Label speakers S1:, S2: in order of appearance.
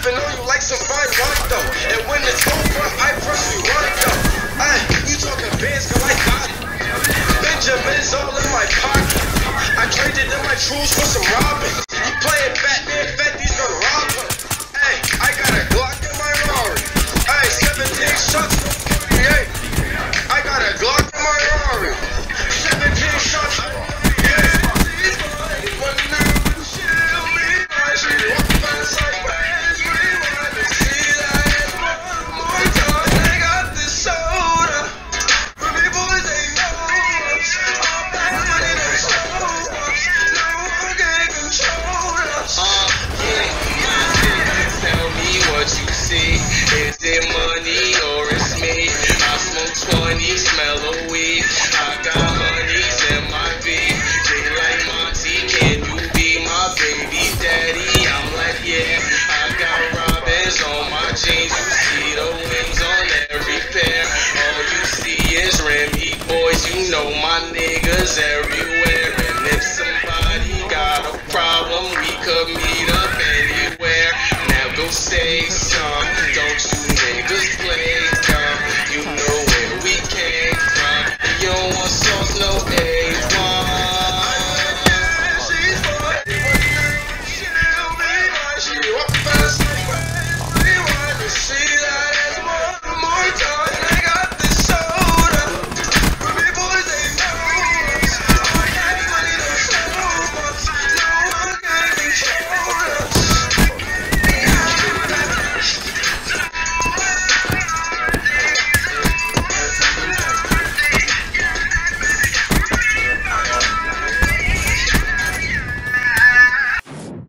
S1: to know you like some fine wine though. And when it's over, I press rewind though. You talking bands, girl, I got it. Benjamin's all in my pocket. I traded in my truths for some robins. You playing back.